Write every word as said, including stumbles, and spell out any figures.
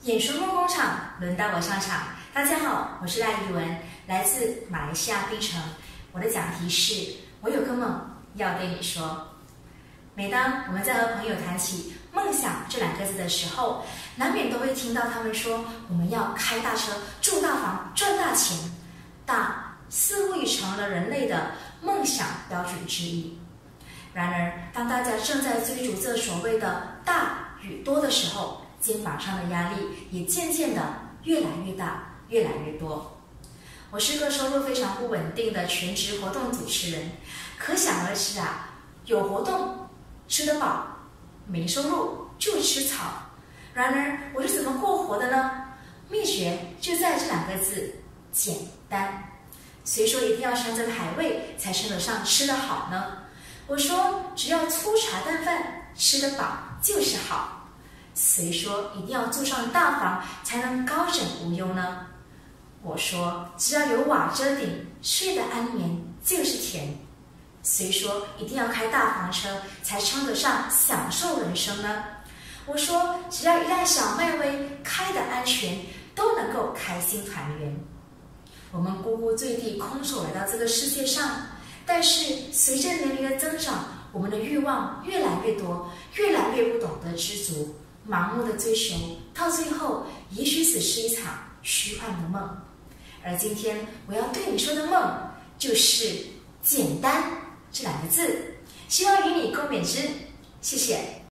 演说梦工厂轮到我上场。大家好，我是赖怡文，来自马来西亚槟城。我的讲题是：我有个梦要对你说。每当我们在和朋友谈起梦想这两个字的时候，难免都会听到他们说我们要开大车、住大房、赚大钱。大似乎已成了人类的梦想标准之一。然而，当大家正在追逐这所谓的大与多的时候，肩膀上的压力也渐渐的越来越大，越来越多。我是个收入非常不稳定的全职活动主持人，可想而知啊，有活动吃得饱，没收入就吃草。然而，我是怎么过活的呢？秘诀就在这两个字：简单。谁说一定要山珍海味才称得上吃得好呢？我说，只要粗茶淡饭，吃得饱就是好。谁说一定要住上大房才能高枕无忧呢？我说，只要有瓦遮顶，睡得安眠就是甜。谁说一定要开大房车才称得上享受人生呢？我说，只要一辆小迈威开得安全，都能够开心团圆。我们呱呱坠地，空手来到这个世界上，但是随着年龄的增长，我们的欲望越来越多，越来越不懂得知足，盲目的追求，到最后，也许只是一场虚幻的梦。而今天我要对你说的梦，就是简单这两个字，希望与你共勉之。谢谢。